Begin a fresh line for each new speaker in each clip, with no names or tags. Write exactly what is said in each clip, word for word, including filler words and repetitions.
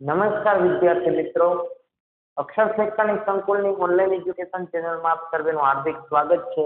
નમસ્કાર વિદ્યાર્થી મિત્રો, અક્ષર શૈક્ષણિક સંકુલની ઓનલાઈન એજ્યુકેશન ચેનલમાં આપ સર્વેનું હાર્દિક સ્વાગત છે।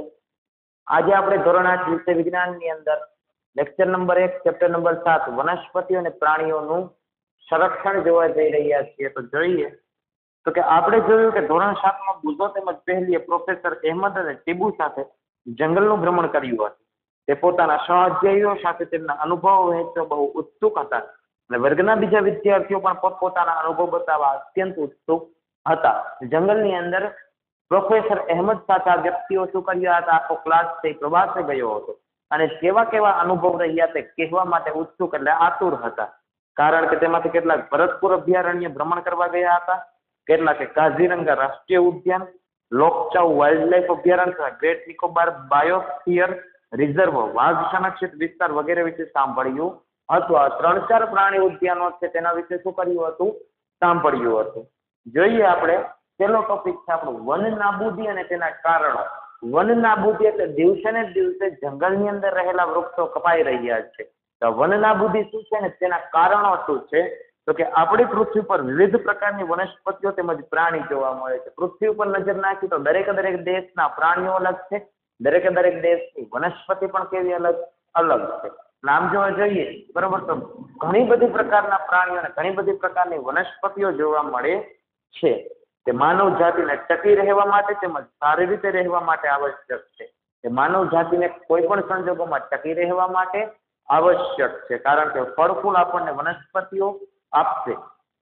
આજે આપણે ધોરણ આઠ વિષય વિજ્ઞાનની અંદર લેક્ચર નંબર એક ચેપ્ટર નંબર સાત વનસ્પતિઓ અને પ્રાણીઓનું સંરક્ષણ જોવા જઈ રહ્યા છીએ। તો જોઈએ તો કે આપણે જોયું કે ધોરણ સાતમાં બુઝો તેમજ પહેલીએ પ્રોફેસર અહેમદ અને ટીબુ સાથે જંગલનું ભ્રમણ કર્યું હતું। તે પોતાના સહઅધ્યાયીઓ સાથે તેમના અનુભવો વહેંચવા બહુ ઉત્સુક હતા અને વર્ગના બીજા વિદ્યાર્થીઓ પણ પોતપોતાના અનુભવ બતાવવા અત્યંત ઉત્સુક હતા। જંગલની અંદર પ્રોફેસર અહેમદ સાથે આ વ્યક્તિઓ શું કર્યા હતા, આખો ક્લાસ તે પ્રવાસે ગયો હતો અને કેવા કેવા અનુભવ રહ્યા તે કહેવા માટે ઉત્સુક એટલે આતુર હતા। કારણ કે તેમાંથી કેટલાક ભરતપુર અભયારણ્ય ભ્રમણ કરવા ગયા હતા, કેટલાકે કાઝીરંગા રાષ્ટ્રીય ઉદ્યાન, લોકચાઉ વાઇલ્ડલાઇફ અભયારણ્ય તથા ગ્રેટ નિકોબાર બાયોસ્ફિયર રિઝર્વ વાઘ સંરક્ષિત વિસ્તાર વગેરે વિશે સાંભળ્યું હતું। આ ત્રણ ચાર પ્રાણી ઉદ્યાનો છે તેના વિશે શું કર્યું હતું, સાંભળ્યું હતું। જોઈએ આપણે પહેલો ટોપિક છે આપણું વન નાબૂદી અને તેના કારણો। વન નાબૂદી એટલે દિવસે ને દિવસે જંગલની અંદર રહેલા વૃક્ષો કપાઈ રહ્યા છે। તો વન નાબૂદી શું છે ને તેના કારણો શું છે, તો કે આપણી પૃથ્વી પર વિવિધ પ્રકારની વનસ્પતિઓ તેમજ પ્રાણી જોવા મળે છે। પૃથ્વી ઉપર નજર નાખી તો દરેક દરેક દેશના પ્રાણીઓ અલગ છે, દરેકે દરેક દેશની વનસ્પતિ પણ કેવી અલગ અલગ છે। નામ જોવા જોઈએ બરોબર તો ઘણી બધી પ્રકારના પ્રાણીઓ અને ઘણી બધી પ્રકારની વનસ્પતિઓ જોવા મળે છે। તે માનવ જાતિને ટકી રહેવા માટે તેમજ સારી રીતે રહેવા માટે આવશ્યક છે। તે માનવ જાતિને કોઈ પણ સંજોગોમાં ટકી રહેવા માટે આવશ્યક છે, કારણ કે ફળ ફૂલ આપણને વનસ્પતિઓ આપશે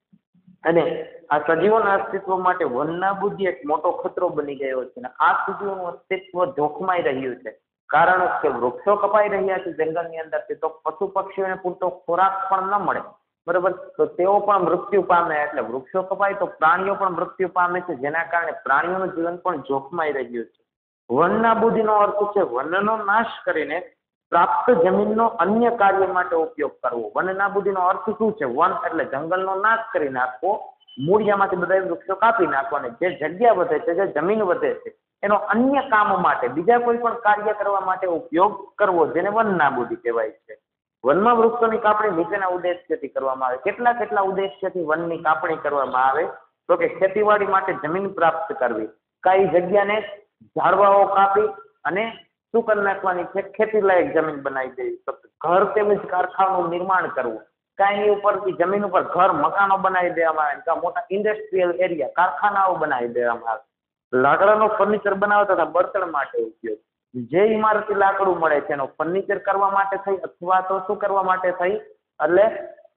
અને આ સજીવોના અસ્તિત્વ માટે વન નાબૂદી એક મોટો ખતરો બની ગયો છે અને આ સજીવોનું અસ્તિત્વ જોખમાઈ રહ્યું છે। કારણ કે વૃક્ષો કપાઈ રહ્યા છે જંગલની અંદરથી, તો પશુ પક્ષીઓને પૂરતો ખોરાક પણ ન મળે બરોબર, તો તેઓ પણ મૃત્યુ પામે, એટલે વૃક્ષો કપાય તો પ્રાણીઓ પણ મૃત્યુ પામે છે, જેના કારણે પ્રાણીઓનું જીવન પણ જોખમાઈ રહ્યું છે। વન નાબૂદીનો અર્થ છે વનનો નાશ કરીને પ્રાપ્ત જમીનનો અન્ય કાર્ય માટે ઉપયોગ કરવો। વન નાબૂદીનો અર્થ શું છે, વન એટલે જંગલનો નાશ કરી નાખવો, મૂળિયામાંથી બધા વૃક્ષો કાપી નાખવા અને જે જગ્યા વધે છે, જે જમીન વધે છે એનો અન્ય કામ માટે બીજા કોઈ પણ કાર્ય કરવા માટે ઉપયોગ કરવો, જેને વન નાબૂદી કહેવાય છે। વનમાં વૃક્ષોની કાપણી નીચેના ઉદ્દેશ્યથી કરવામાં આવે। કેટલા કેટલા ઉદ્દેશ્યથી વનની કાપણી કરવામાં આવે, તો કે ખેતીવાડી માટે જમીન પ્રાપ્ત કરવી, કઈ જગ્યાને ઝાડવાઓ કાપી અને શું કરી નાખવાની છે, ખેતી લાયક જમીન બનાવી દેવી, તો ઘર તેમજ કારખાનાનું નિર્માણ કરવું, કાંઈ ઉપરથી જમીન ઉપર ઘર મકાનો બનાવી દેવામાં આવે, મોટા ઇન્ડસ્ટ્રીયલ એરિયા કારખાનાઓ બનાવી દેવામાં આવે। લાકડાનો ફર્નિચર બનાવવા તથા બળતણ માટે ઉપયોગ, જે ઇમારતી લાકડું મળે છે એનો ફર્નિચર કરવા માટે થઈ અથવા તો શું કરવા માટે થઈ એટલે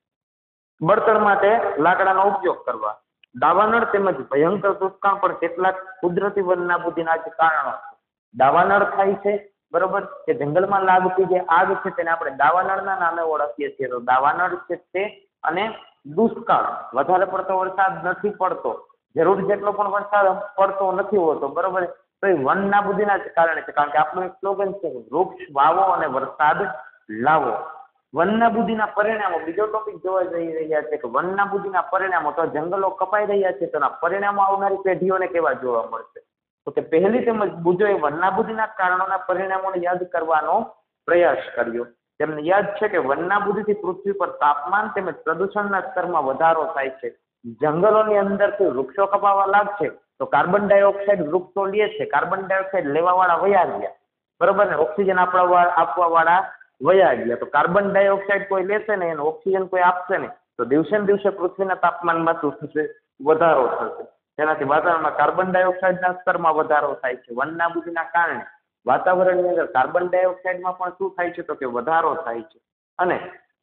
બળતણ માટે લાકડાનો ઉપયોગ કરવા। દાવાનળ તેમજ ભયંકર દુષ્કાળ પણ કેટલાક કુદરતી વન નાબૂદીના જ કારણો છે। દાવાનળ થાય છે બરોબર, કે જંગલમાં લાગતી જે આગ છે તેને આપણે દાવાનળના નામે ઓળખીએ છીએ। તો દાવાનળ છે તે અને દુષ્કાળ, વધારે પડતો વરસાદ નથી પડતો, જરૂર જેટલો પણ વરસાદ પડતો નથી હોતો બરોબર, તો એ વન નાબૂદીના જ કારણે છે। કારણ કે આપણું એક સ્લોગન છે વૃક્ષ વાવો અને વરસાદ લાવો। વન નાબૂદીના પરિણામો, બીજો ટોપિક જોવા જઈ રહ્યા છે કે વન નાબૂદીના પરિણામો, તો જંગલો કપાઈ રહ્યા છે તેના પરિણામો આવનારી પેઢીઓને કેવા જોવા મળશે, તો કે પહેલી તેમજ બુજોએ વન નાબૂદીના કારણોના પરિણામોને યાદ કરવાનો પ્રયાસ કર્યો। તેમને યાદ છે કે વન નાબૂદીથી પૃથ્વી પર તાપમાન તેમજ પ્રદૂષણના સ્તરમાં વધારો થાય છે। જંગલોની અંદરથી વૃક્ષો કપાવા લાગશે તો કાર્બન ડાયોક્સાઇડ વૃક્ષો લે છે, કાર્બન ડાયોક્સાઇડ લેવા વાળા વયા ગયા બરોબર ને, ઓક્સિજન આપવા આપવા વાળા વયા ગયા, તો કાર્બન ડાયોક્સાઇડ કોઈ લેશે ને એનો ઓક્સિજન કોઈ આપશે ને, તો દિવસે ને દિવસે પૃથ્વીના તાપમાનમાં શું થશે, વધારો થશે। તેનાથી વાતાવરણમાં કાર્બન ડાયોક્સાઇડના સ્તરમાં વધારો થાય છે। વન નાબૂદીના કારણે વાતાવરણની અંદર કાર્બન ડાયોક્સાઇડમાં પણ શું થાય છે, તો કે વધારો થાય છે અને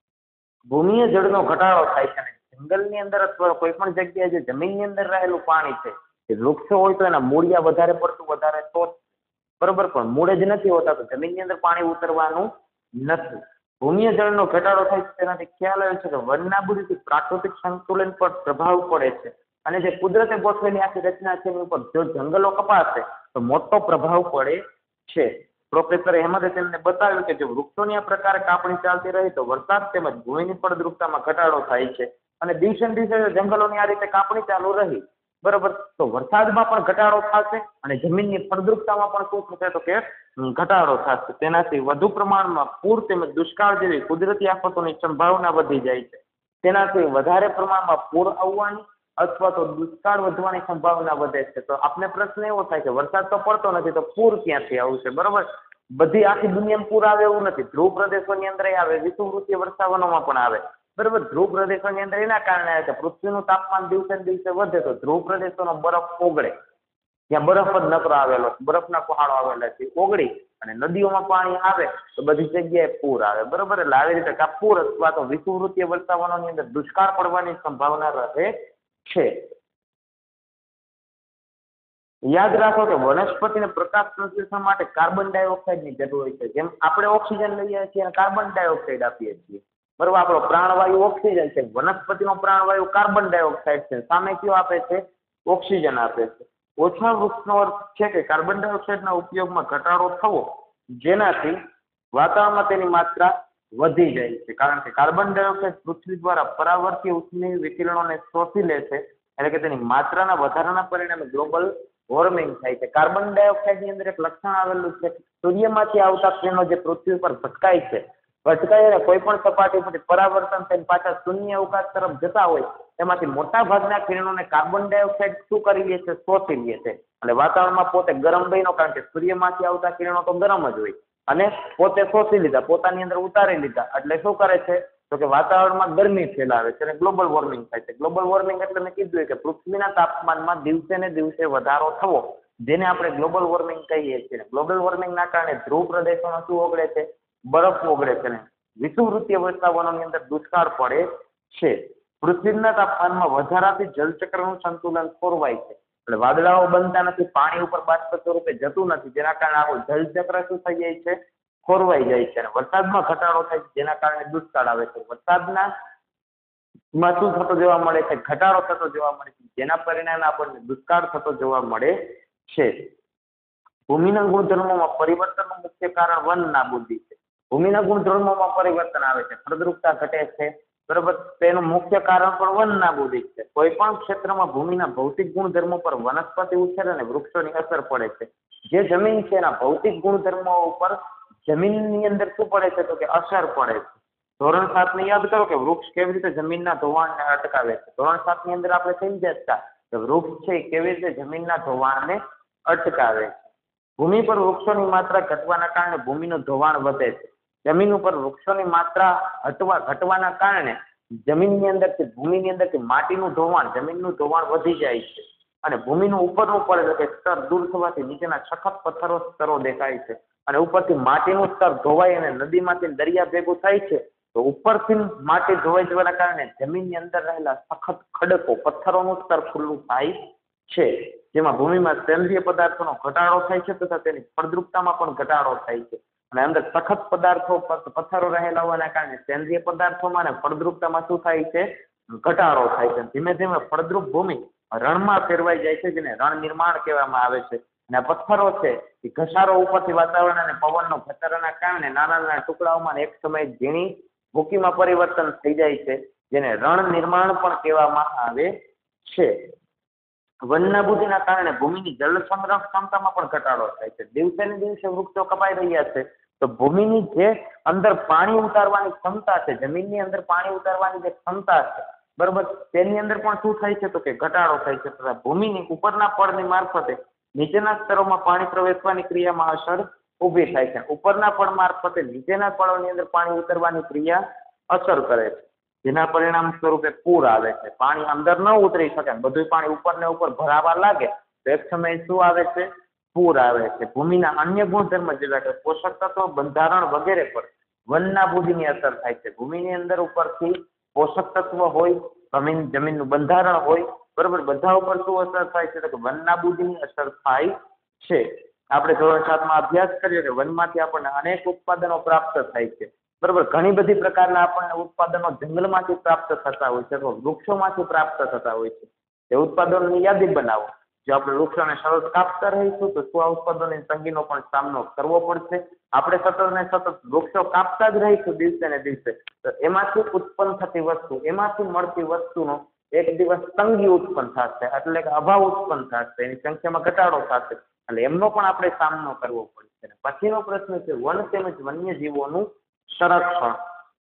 ભૂમિય જળનો ઘટાડો થાય છે। જંગલની અંદર અથવા કોઈ પણ જગ્યાએ જે જમીનની અંદર રહેલું પાણી છે, એ વૃક્ષો હોય તો એના મૂળિયા વધારે પડતું વધારે તો બરોબર, પણ મૂળ જ નથી હોતા તો જમીનની અંદર પાણી ઉતરવાનું નથી। ભૂમિય જળનો ઘટાડો થાય છે, તેનાથી ખ્યાલ આવે છે કે વન નાબૂદીથી પ્રાકૃતિક સંતુલન પર પ્રભાવ પડે છે અને જે કુદરતે ગોઠવેલી આખી રચના છે એની ઉપર જો જંગલો કપાશે તો મોટો પ્રભાવ પડે છે। પ્રોફેસર અહેમદે તેમને બતાવ્યું કે જો વૃક્ષોની આ પ્રકારે કાપણી ચાલતી રહી તો વરસાદ તેમજ ભૂમિની ફળદ્રુપતામાં ઘટાડો થાય છે અને દિવસે ને દિવસે જંગલોની આ રીતે કાપણી ચાલુ રહી બરોબર, તો વરસાદમાં પણ ઘટાડો થશે અને જમીનની ફળદ્રુપતામાં પણ શું થશે, તો કે ઘટાડો થશે। તેનાથી વધુ પ્રમાણમાં પૂર તેમજ દુષ્કાળ જેવી કુદરતી આફતોની સંભાવના વધી જાય છે। તેનાથી વધારે પ્રમાણમાં પૂર આવવાની અથવા તો દુષ્કાળ વધવાની સંભાવના વધે છે. તો આપને પ્રશ્ન એવો થાય કે વરસાદ તો પડતો નથી તો પૂર ક્યાંથી આવશે? બરોબર, બધી આખી દુનિયામાં પૂર આવે એવું નથી. ધ્રુવ પ્રદેશોની અંદર આવે, વિષુવવૃત્તીય વર્ષાવનોમાં પણ આવે. બરોબર, ધ્રુવ પ્રદેશોની અંદર એના કારણે આવે કે પૃથ્વીનું તાપમાન દિવસે ને દિવસે વધે તો ધ્રુવ પ્રદેશોનો બરફ ઓગળે, ત્યાં બરફ જ નકરો આવેલો, બરફના પહાડો આવેલા છે, ઓગળી અને નદીઓમાં પાણી આવે તો બધી જગ્યાએ પૂર આવે. બરોબર, એટલે આવી રીતે કા પૂર અથવા તો વિષુવવૃત્તીય વર્ષાવનોની અંદર દુષ્કાળ પડવાની સંભાવના રહે છે. યાદ રાખો કે વનસ્પતિને પ્રકાશ સંશ્લેષણ માટે કાર્બન ડાયોક્સાઇડની જરૂર હોય છે. જેમ આપણે ઓક્સિજન લઈએ છીએ અને કાર્બન ડાયોક્સાઇડ આપીએ છીએ. બરોબર, આપણો પ્રાણવાયુ ઓક્સિજન છે, વનસ્પતિનો પ્રાણવાયુ કાર્બન ડાયોક્સાઇડ છે, સામે કયો આપે છે? ઓક્સિજન આપે છે. ઓછા વૃક્ષનો અર્થ છે કે કાર્બન ડાયોક્સાઇડના ઉપયોગમાં ઘટાડો થવો, જેનાથી વાતાવરણમાં તેની માત્રા વધી જાય છે. કારણ કે કાર્બન ડાયોક્સાઇડ પૃથ્વી દ્વારા પરાવર્તીય ઉષ્મીય વિકિરણોને શોષી લે છે, એટલે કે તેની માત્રાના વધારાના પરિણામે ગ્લોબલ વોર્મિંગ થાય છે. કાર્બન ડાયોક્સાઇડની અંદર એક લક્ષણ આવેલું છે, સૂર્યમાંથી આવતા કિરણો જે પૃથ્વી પર ભટકાય છે, ભટકાય અને કોઈ પણ સપાટી પરથી પરાવર્તન થઈને પાછા શૂન્ય અવકાશ તરફ જતા હોય, એમાંથી મોટા ભાગના કિરણોને કાર્બન ડાયોક્સાઇડ શું કરી લે છે? શોષી લે છે. અને વાતાવરણમાં પોતે ગરમ બન્યો, કારણ કે સૂર્યમાંથી આવતા કિરણો તો ગરમ જ હોય, અને પોતે શોષી લીધા, પોતાની અંદર ઉતારી લીધા, એટલે શું કરે છે? તો કે વાતાવરણમાં ગરમી ફેલાવે છે અને ગ્લોબલ વોર્મિંગ થાય છે. ગ્લોબલ વોર્મિંગ એટલે મેં કીધું કે પૃથ્વીના તાપમાનમાં દિવસે ને દિવસે વધારો થવો, જેને આપણે ગ્લોબલ વોર્મિંગ કહીએ છીએ. ગ્લોબલ વોર્મિંગના કારણે ધ્રુવ પ્રદેશોમાં શું ઓગળે છે? બરફ ઓગળે છે ને વિષુવવૃત્તીય વર્ષાવનોની અંદર દુષ્કાળ પડે છે. પૃથ્વીના તાપમાનમાં વધારાથી જળચક્રનું સંતુલન ખોરવાય છે, એટલે વાદળાઓ બનતા નથી, પાણી ઉપર બાષ્પ સ્વરૂપે જતું નથી, જેના કારણે આખું જળચક્ર શું થઈ જાય છે? ખોરવાઈ જાય છે. અને વરસાદમાં ઘટાડો થાય છે, જેના કારણે દુષ્કાળ આવે છે. વરસાદના માં શું થતો જોવા મળે છે? ઘટાડો થતો જોવા મળે છે, જેના પરિણામે આપણને દુષ્કાળ થતો જોવા મળે છે. ભૂમિના ગુણધર્મોમાં પરિવર્તનનું મુખ્ય કારણ વન નાબૂદી છે. ભૂમિના ગુણધર્મોમાં પરિવર્તન આવે છે, ફળદ્રુપતા ઘટે છે. બરોબર, તેનું મુખ્ય કારણ પણ વન નાબૂદી છે. કોઈ પણ ક્ષેત્રમાં ભૂમિના ભૌતિક ગુણધર્મો પર વનસ્પતિ ઉછેર અને વૃક્ષોની અસર પડે છે. જે જમીન છે એના ભૌતિક ગુણધર્મો ઉપર જમીનની અંદર શું પડે છે? તો કે અસર પડે છે. ધોરણ સાત ને યાદ કરો કે વૃક્ષ કેવી રીતે જમીનના ધોવાણને અટકાવે છે. ધોરણ સાત ની અંદર આપણે સમજ્યા હતા કે વૃક્ષ છે કેવી રીતે જમીનના ધોવાણને અટકાવે છે. ભૂમિ પર વૃક્ષોની માત્રા ઘટવાના કારણે ભૂમિનું ધોવાણ વધે છે. જમીન ઉપર વૃક્ષોની માત્રા હટવા ઘટવાના કારણે જમીનની અંદરથી ભૂમિની અંદરથી માટીનું ધોવાણ, જમીનનું ધોવાણ વધી જાય છે. અને ભૂમિનું ઉપરનું પડે છે સ્તર દૂર થવાથી નીચેના સખત પથ્થરો સ્તરો દેખાય છે. અને ઉપરથી માટીનું સ્તર ધોવાય અને નદીમાંથી દરિયા ભેગું થાય છે. તો ઉપરથી માટી ધોવાઈ જવાના કારણે જમીનની અંદર રહેલા સખત ખડકો, પથ્થરોનું સ્તર ખુલ્લું થાય છે, જેમાં ભૂમિમાં સેન્દ્રિય પદાર્થોનો ઘટાડો થાય છે તથા તેની ફળદ્રુપતામાં પણ ઘટાડો થાય છે. અને અંદર સખત પદાર્થો, પથ્થરો રહેલા હોવાના કારણે સેન્દ્રિય પદાર્થોમાં અને ફળદ્રુપતામાં શું થાય છે? ઘટાડો થાય છે. ધીમે ધીમે ફળદ્રુપ ભૂમિ રણમાં ફેરવાઈ જાય છે, જેને રણ નિર્માણ કહેવામાં આવે છે. અને આ પથ્થરો છે એ ઘસારો ઉપરથી વાતાવરણ અને પવનનો ઘસારાના કારણે નાના નાના ટુકડાઓમાં એક સમયે ઝીણી ભૂકીમાં પરિવર્તન થઈ જાય છે, જેને રણ નિર્માણ પણ કહેવામાં આવે છે. વનનાબૂદીના કારણે ભૂમિની જળ સંગ્રહ ક્ષમતામાં પણ ઘટાડો થાય છે. દિવસે ને દિવસે વૃક્ષો કપાઈ રહ્યા છે, તો ભૂમિની જે અંદર પાણી ઉતારવાની ક્ષમતા છે, જમીનની અંદર પાણી ઉતારવાની જે ક્ષમતા છે, બરોબર, તેની અંદર પણ શું થાય છે? તો કે ઘટાડો થાય છે. તથા ભૂમિની ઉપરના પડની મારફતે નીચેના સ્તરોમાં પાણી પ્રવેશવાની ક્રિયામાં અસર ઊભી થાય છે. ઉપરના પડ મારફતે નીચેના પળોની અંદર પાણી ઉતરવાની ક્રિયા અસર કરે છે, જેના પરિણામ સ્વરૂપે પૂર આવે છે. પાણી અંદર ન ઉતરી શકે, બધું પાણી ઉપર ને ઉપર ભરાવા લાગે તો એક સમયે શું આવે છે? પૂર આવે છે. ભૂમિના અન્ય ગુણધર્મ જેવા કે પોષક તત્વો, બંધારણ વગેરે પર વનનાબૂદીની અસર થાય છે. ભૂમિની અંદર ઉપરથી પોષક તત્વ હોય, જમીન જમીનનું બંધારણ હોય, બરોબર, બધા ઉપર શું અસર થાય છે? તો કે વનનાબૂદીની અસર થાય છે. આપણે ધોરણ સાતમાં અભ્યાસ કર્યો કે વનમાંથી આપણને અનેક ઉત્પાદનો પ્રાપ્ત થાય છે, બરોબર. ઘણી બધી પ્રકારના આપણને ઉત્પાદનો જંગલમાંથી પ્રાપ્ત થતા હોય છે, અથવા વૃક્ષોમાંથી પ્રાપ્ત થતા હોય છે. એ ઉત્પાદનોની યાદી બનાવો. જો આપણે વૃક્ષોને સતત કાપતા રહીશું તો શું આ ઉત્પાદનની તંગીનો પણ સામનો કરવો પડશે? આપણે સતત ને સતત વૃક્ષો કાપતા જ રહીશું દિવસે ને દિવસે, તો એમાંથી ઉત્પન્ન થતી વસ્તુ, એમાંથી મળતી વસ્તુનો એક દિવસ તંગી ઉત્પન્ન થશે, એટલે કે અભાવ ઉત્પન્ન થશે, એની સંખ્યામાં ઘટાડો થશે, એટલે એમનો પણ આપણે સામનો કરવો પડશે. પછીનો પ્રશ્ન છે વન તેમજ વન્યજીવોનું સંરક્ષણ.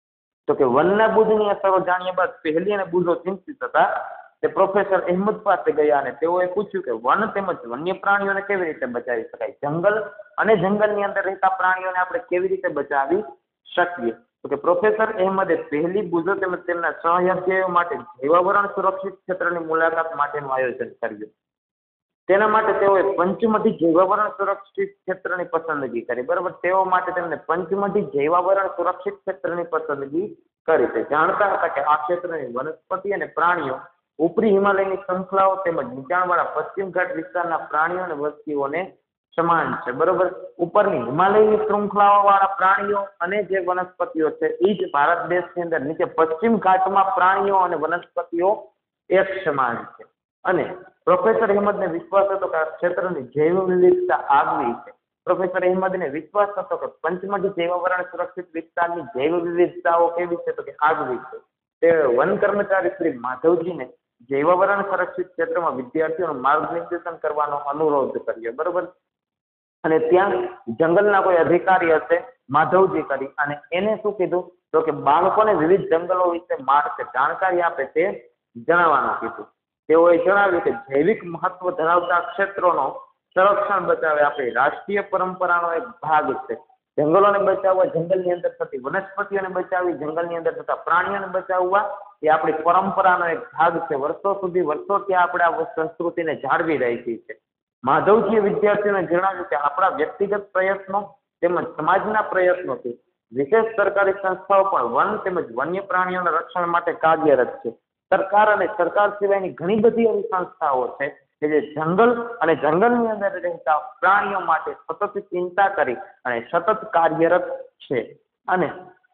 તો કે વનનાબૂદની અસરો જાણ્યા બાદ પહેલી અને બુધો ચિંતિત હતા તે પ્રોફેસર અહેમદ પાસે ગયા અને તેઓએ પૂછ્યું કે વન તેમજ વન્ય પ્રાણીઓને કેવી રીતે બચાવી શકાય, જંગલ અને જંગલની અંદર રહેતા પ્રાણીઓને આપણે કેવી રીતે બચાવી શકીએ. તો કે પ્રોફેસર અહેમદે પહેલી બુધો તેમજ તેમના સહયાત્રીઓ માટે જૈવાવરણ સુરક્ષિત ક્ષેત્રની મુલાકાત માટેનું આયોજન કર્યું. તેના માટે તેઓએ પંચમઢી જૈવાવરણ સુરક્ષિત ક્ષેત્રની પસંદગી કરી. બરાબર, તેઓ માટે તેમને પંચમઢી જૈવાવરણ સુરક્ષિત ક્ષેત્રની પસંદગી કરી છે. જાણતા હતા કે આ ક્ષેત્રની વનસ્પતિ અને પ્રાણીઓ ઉપરી હિમાલયની શૃંખલાઓ તેમજ નીચાણવાળા પશ્ચિમ ઘાટ વિસ્તારના પ્રાણીઓ અને વસ્તીઓને સમાન છે. બરોબર, ઉપરની હિમાલયની શૃંખલાઓ વાળા પ્રાણીઓ અને જે વનસ્પતિઓ છે એ જ ભારત દેશની અંદર નીચે પશ્ચિમ ઘાટમાં પ્રાણીઓ અને વનસ્પતિઓ એક સમાન છે. અને પ્રોફેસર અહેમદને વિશ્વાસ હતો કે આ ક્ષેત્રની જૈવ વિવિધતા આગવી છે. પ્રોફેસર અહેમદને વિશ્વાસ હતો કે પંચમઢી જૈવાવરણ સુરક્ષિત વિસ્તારની જૈવ વિવિધતાઓ કેવી છે તો કે આગવી છે. તે વન કર્મચારી શ્રી માધવજીને જૈવાવરણ સુરક્ષિત ક્ષેત્રમાં વિદ્યાર્થીઓનું માર્ગદર્શન કરવાનો અનુરોધ કર્યો. બરોબર, અને ત્યાં જંગલના કોઈ અધિકારી હશે માધવજી કરી અને એને શું કીધું તો કે બાળકોને વિવિધ જંગલો વિશે માહિતી જાણકારી આપે તે જણાવવાનું કીધું. તેઓએ જણાવ્યું કે જૈવિક મહત્વ ધરાવતા ક્ષેત્રોનો સંરક્ષણ બચાવે આપણી રાષ્ટ્રીય પરંપરાનો એક ભાગ છે. જંગલોને બચાવવા, જંગલની અંદર થતી વનસ્પતિઓને બચાવવી, જંગલની અંદર થતા પ્રાણીઓને બચાવવા એ આપણી પરંપરાનો એક ભાગ છે. વર્ષો સુધી વર્ષોથી આપણે આ સંસ્કૃતિને જાળવી રહી છે. માધવજીએ વિદ્યાર્થીઓને જણાવ્યું કે આપણા વ્યક્તિગત પ્રયત્નો તેમજ સમાજના પ્રયત્નોથી વિશેષ સરકારી સંસ્થાઓ પણ વન તેમજ વન્ય પ્રાણીઓના રક્ષણ માટે કાર્યરત છે. સરકાર અને સરકાર સિવાયની ઘણી બધી એવી સંસ્થાઓ છે કે જે જંગલ અને જંગલની અંદર રહેતા પ્રાણીઓ માટે સતત ચિંતા કરી અને સતત કાર્યરત છે. અને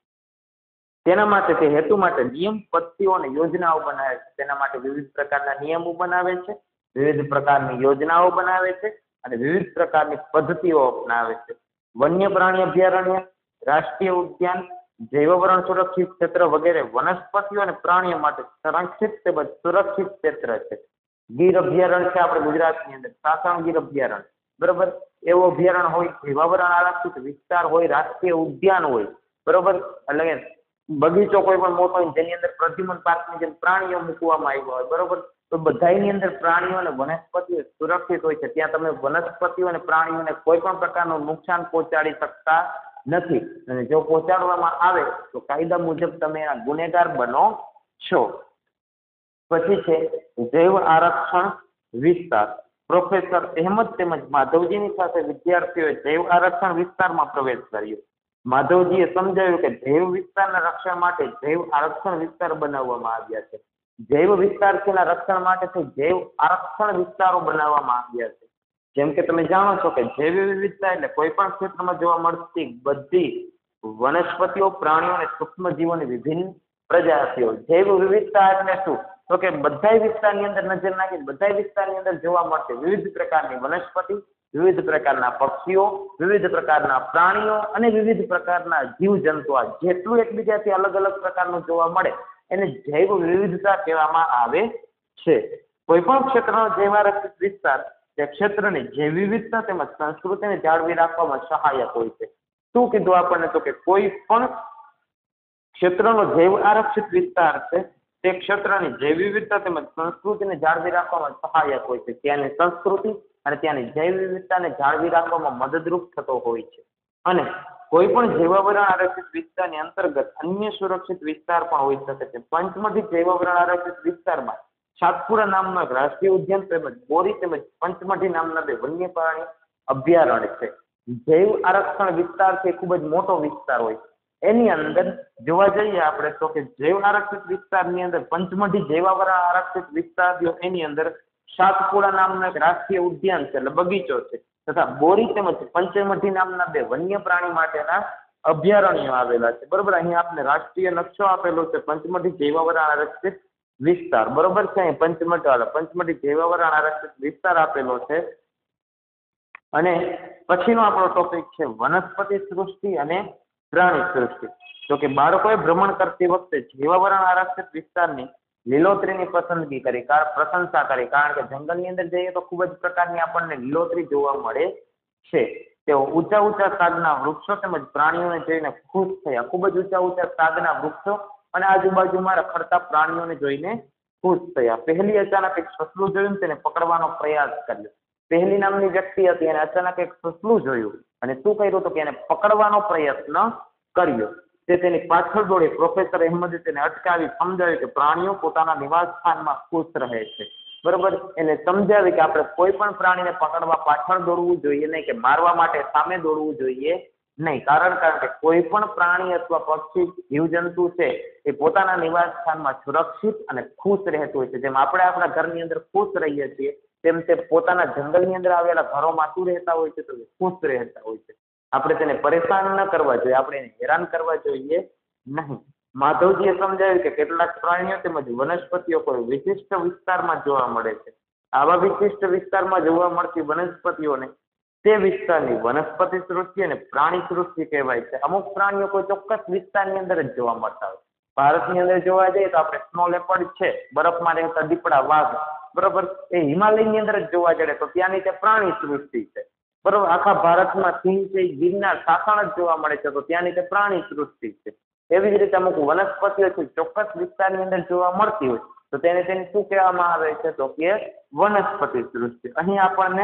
તેના માટે તે હેતુ માટે નિયમ પદ્ધતિઓ અને યોજનાઓ બનાવે છે. તેના માટે વિવિધ પ્રકારના નિયમો બનાવે છે, વિવિધ પ્રકારની યોજનાઓ બનાવે છે અને વિવિધ પ્રકારની પદ્ધતિઓ અપનાવે છે. વન્ય પ્રાણી અભયારણ્ય, રાષ્ટ્રીય ઉદ્યાન, જૈવવરણ સુરક્ષિત ક્ષેત્ર વગેરે વનસ્પતિઓ અને પ્રાણીઓ માટે સંરક્ષિત તેમજ સુરક્ષિત ક્ષેત્ર છે. ગીર અભયારણ્ય છે આપણે ગુજરાતની અંદર, સાસણ ગીર અભયારણ્ય, બરોબર, એવો અભયારણ્ય હોય, જૈવાવરણ આરક્ષિત વિસ્તાર હોય, રાષ્ટ્રીય ઉદ્યાન હોય, બરોબર, એટલે બગીચો કોઈ પણ મોટો હોય જેની અંદર પ્રદ્યુમન પાર્કની જેમ પ્રાણીઓ મૂકવામાં આવ્યા હોય, બરોબર, તો બધાની અંદર પ્રાણીઓ અને વનસ્પતિઓ સુરક્ષિત હોય છે. ત્યાં તમે વનસ્પતિઓ અને પ્રાણીઓને કોઈ પણ પ્રકારનું નુકસાન પહોંચાડી શકતા નથી અને જો પહોંચાડવામાં આવે તો કાયદા મુજબ તમે એના ગુનેગાર બનો છો. પછી છે જૈવ આરક્ષણ વિસ્તાર. પ્રોફેસર અહેમદ તેમજ માધવજીની સાથે વિદ્યાર્થીઓએ જૈવ આરક્ષણ વિસ્તારમાં પ્રવેશ કર્યો. માધવજીએ સમજાવ્યું કે જૈવ વિસ્તારના રક્ષણ માટે જૈવ આરક્ષણ વિસ્તાર બનાવવામાં આવ્યા છે. જૈવ વિસ્તારના રક્ષણ માટે જૈવ આરક્ષણ વિસ્તારો બનાવવામાં આવ્યા છે. જેમ કે તમે જાણો છો કે જૈવ વિવિધતા એટલે કોઈ પણ ક્ષેત્રમાં જોવા મળતી બધી વનસ્પતિઓ, પ્રાણીઓ અને સૂક્ષ્મ જીવોની વિભિન્ન પ્રજાતિઓ. જૈવ વિવિધતા એટલે શું તો કે બધા વિસ્તારની અંદર નજર નાખી બધા વિસ્તારની અંદર જોવા મળતી વિવિધ પ્રકારની વનસ્પતિ, વિવિધ પ્રકારના પક્ષીઓ, વિવિધ પ્રકારના પ્રાણીઓ અને વિવિધ પ્રકારના જીવજંતુ, આ જેટલું એકબીજાથી અલગ અલગ પ્રકારનું જોવા મળે એને જૈવ વિવિધતા કહેવામાં આવે છે. કોઈ પણ ક્ષેત્રનો જૈવારક્ષિત વિસ્તાર તે ક્ષેત્રની જૈવ વિવિધતા તેમજ સંસ્કૃતિને જાળવી રાખવામાં સહાયક હોય છે. શું કીધું આપણને તો કે કોઈ પણ ક્ષેત્રનો જૈવ આરક્ષિત વિસ્તાર છે તે ક્ષેત્રની જૈવ વિવિધતા તેમજ સંસ્કૃતિને જાળવી રાખવામાં સહાયક હોય છે. ત્યાંની સંસ્કૃતિ અને ત્યાંની જૈવ વિવિધતાને જાળવી રાખવામાં મદદરૂપ થતો હોય છે. અને કોઈ પણ જૈવાવરણ આરક્ષિત વિસ્તારની અંતર્ગત અન્ય સુરક્ષિત વિસ્તાર પણ હોઈ શકે છે. પંચમઢી જૈવાવરણ આરક્ષિત વિસ્તારમાં સાતપુરા નામનો એક રાષ્ટ્રીય ઉદ્યાન તેમજ બોરી તેમજ પંચમઢી નામના બે વન્ય પ્રાણી અભયારણ્ય છે. જૈવ આરક્ષણ વિસ્તાર છે ખૂબ જ મોટો વિસ્તાર હોય. એની અંદર જોવા જઈએ આપણે તો કે જૈવ આરક્ષિત વિસ્તારની અંદર પંચમઢી જૈવાવરણ આરક્ષિત વિસ્તાર એની અંદર સાતપુરા નામનો એક રાષ્ટ્રીય ઉદ્યાન છે એટલે બગીચો છે તથા બોરી તેમજ પંચમઢી નામના બે વન્ય પ્રાણી માટેના અભયારણ્યો આવેલા છે. બરોબર, અહીં આપણે રાષ્ટ્રીય નકશો આપેલો છે પંચમઢી જૈવાવરણ આરક્ષિત વિસ્તાર. બરોબર છે, અહીં પંચમઢી પંચમઢી જૈવાવરણ આરક્ષિત વિસ્તાર આપેલો છે. અને પછીનો આપણો ટોપિક છે વનસ્પતિ સૃષ્ટિ અને પ્રાણી સૃષ્ટિ. તો કે બાળકોએ ભ્રમણ કરતી વખતે જૈવાવરણ આરક્ષિત વિસ્તારની લીલોતરીની પસંદગી કરી, પ્રશંસા કરી, કારણ કે જંગલની અંદર જઈએ તો ખૂબ જ પ્રકારની આપણને લીલોતરી જોવા મળે છે. તેઓ ઊંચા ઊંચા સાગના વૃક્ષો તેમજ પ્રાણીઓને જોઈને ખુશ થયા. ખૂબ જ ઊંચા ઊંચા સાગના વૃક્ષો અને આજુબાજુમાં રખડતા પ્રાણીઓને જોઈને ખુશ થયા. પહેલી અચાનક એક સસલું જોયું, તેને પકડવાનો પ્રયાસ કર્યો. પહેલી નામની વ્યક્તિ હતી અને અચાનક એક સસલું જોયું અને શું કર્યું તો કે એને પકડવાનો પ્રયત્ન કર્યો. તે તેની પાછળ દોડી. પ્રોફેસર અહેમદે તેને અટકાવી સમજાવ્યું કે પ્રાણીઓ પોતાના નિવાસ સ્થાનમાં ખુશ રહે છે. બરોબર, એને સમજાવી કે આપણે કોઈ પણ પ્રાણીને પકડવા પાછળ દોડવું જોઈએ નહીં, કે મારવા માટે સામે દોડવું જોઈએ નહીં. કારણ કારણ કે કોઈ પણ પ્રાણી અથવા પક્ષી જીવજંતુ છે એ પોતાના નિવાસ સ્થાનમાં સુરક્ષિત અને ખુશ રહેતું હોય છે. જેમ આપણે આપણા ઘરની અંદર ખુશ રહીએ છીએ તેમ તે પોતાના જંગલની અંદર આવેલા ઘરોમાં શું રહેતા હોય છે તો ખુશ રહેતા હોય છે. આપણે તેને પરેશાન ન કરવા જોઈએ, આપણે એને હેરાન કરવા જોઈએ નહીં. માધવજીએ સમજાવ્યું કે કેટલાક પ્રાણીઓ તેમજ વનસ્પતિઓ કોઈ વિશિષ્ટ વિસ્તારમાં જોવા મળે છે. આવા વિશિષ્ટ વિસ્તારમાં જોવા મળતી વનસ્પતિઓને તે વિસ્તારની વનસ્પતિ સૃષ્ટિ અને પ્રાણી સૃષ્ટિ કહેવાય છે. અમુક પ્રાણીઓ કોઈ ચોક્કસ વિસ્તારની અંદર જ જોવા મળતા હોય. ભારતની અંદર જોવા જઈએ તો આપણે સ્નો લેપર્ડ છે, બરફમાં રહેતા દીપડા, વાઘ, બરોબર, એ હિમાલયની અંદર જ જોવા જડે તો ત્યાંની તે પ્રાણી સૃષ્ટિ છે. બરોબર, આખા ભારતમાં સિંહ છે, ગિરનાર, સાસણ જ જોવા મળે છે તો ત્યાંની તે પ્રાણી સૃષ્ટિ છે. એવી જ રીતે અમુક વનસ્પતિઓ છે ચોક્કસ વિસ્તારની અંદર જોવા મળતી હોય તો તેને તેને શું કહેવામાં આવે છે તો કે વનસ્પતિ સૃષ્ટિ. અહીં આપણને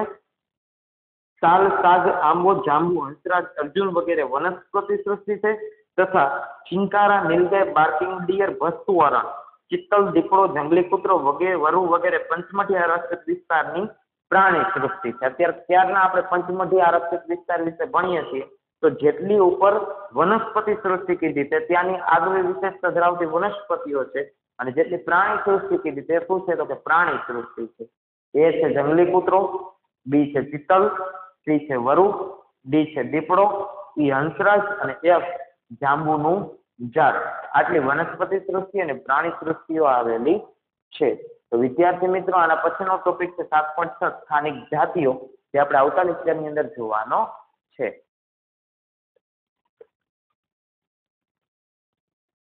સાલ, સાગ, આંબો, જાંબુ, હંસરાજ, અર્જુન વગેરે વનસ્પતિ સૃષ્ટિ છે તથા ચિંકારા, નીલગાય, બાર્કિંગ ડિયર, ભસ્તુઅરણ, ચિત્તલ, દીપડો, જંગલી કૂતરો વગેરે વરુ વગેરે પંચમઢી આરક્ષિત વિસ્તારની પ્રાણી સૃષ્ટિ છે. અત્યારે ત્યારના આપણે પંચમઢી આરક્ષિત વિસ્તાર વિશે ભણીએ છીએ તો જેટલી ઉપર વનસ્પતિ સૃષ્ટિ કીધી તે ત્યાંની આગવી વિશેષતા ધરાવતી વનસ્પતિઓ છે અને જેટલી પ્રાણી સૃષ્ટિ કીધી તે શું છે તો કે પ્રાણી સૃષ્ટિ છે. એ છે જંગલી કૂતરો, બી છે ચિત્તલ, સી છે વરુ, ડી છે દીપડો, ઈ હંસરાજ અને એફ જાંબુનું ઝાડ. આટલી વનસ્પતિ સૃષ્ટિ અને પ્રાણી સૃષ્ટિઓ આવેલી છે. તો વિદ્યાર્થી મિત્રો, આના પછીનો ટોપિક છે સાત પોઈન્ટ છ સ્થાનિક જાતિઓ, જે આપણે આવતા લેક્ચરની અંદર જોવાનો છે.